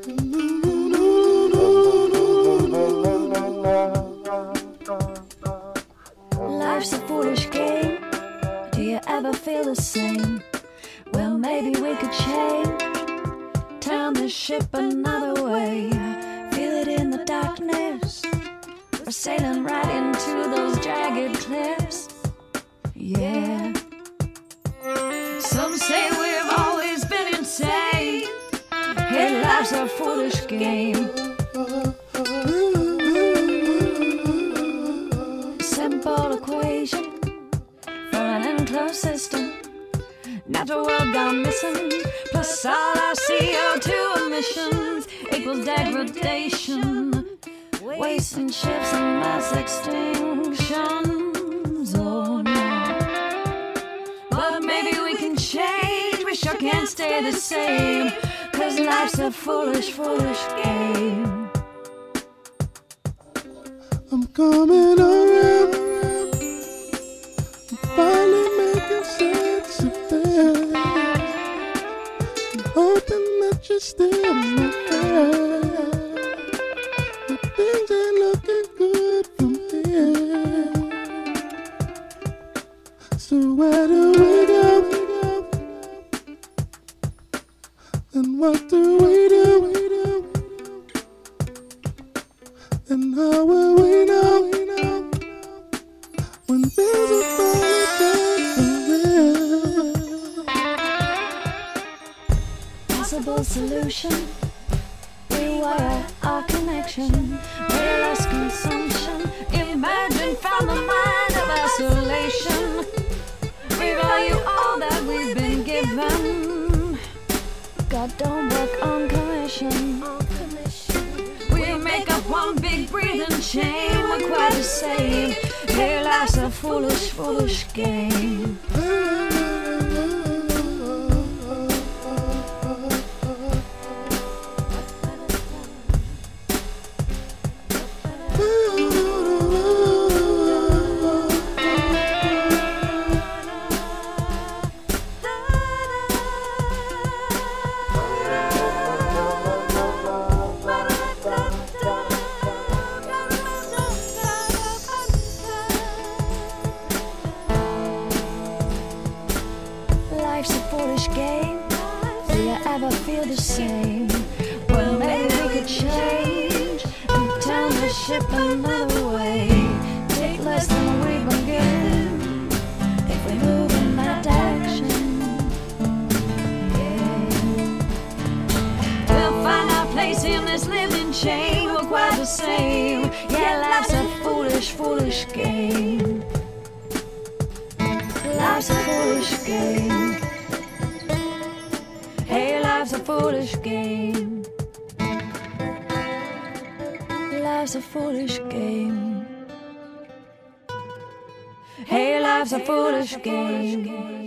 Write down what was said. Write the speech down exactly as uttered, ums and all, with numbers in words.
Life's a foolish game. Do you ever feel the same? Well, maybe we could change. Turn the ship another way. Feel it in the darkness. We're sailing right into those jagged cliffs. Yeah. Some say we've always been insane. Hey, life's a foolish game. Simple equation for an enclosed system. Natural world gone missing, plus all our C O two emissions equals degradation, wasting ships and mass extinctions. Oh no. But maybe we can change, we sure can't stay the same, 'cause life's a foolish, foolish game. I'm coming around, I'm finally making sense of this. I'm hoping that you're still my friend. But things ain't looking good from here. So where do we go? And what do we do? And how will we know when things are falling down for real? Possible solution, rewire our connection, way less consumption, imagine from the mind of isolation. Revalue all that we've been given. God don't work on commission. We'll make up one big breathing chain. We're quite the same. Hey, life's a foolish, foolish game. Life's a foolish game. Do you ever feel the same? Well, maybe we could change and turn the ship another way. Take less than we've been given if we move in that direction. Yeah. We'll find our place in this living chain. We're quite the same. Yeah, life's a foolish, foolish game. Life's a foolish game. Hey, life's a foolish game. Life's a foolish game. Hey, life's a foolish game.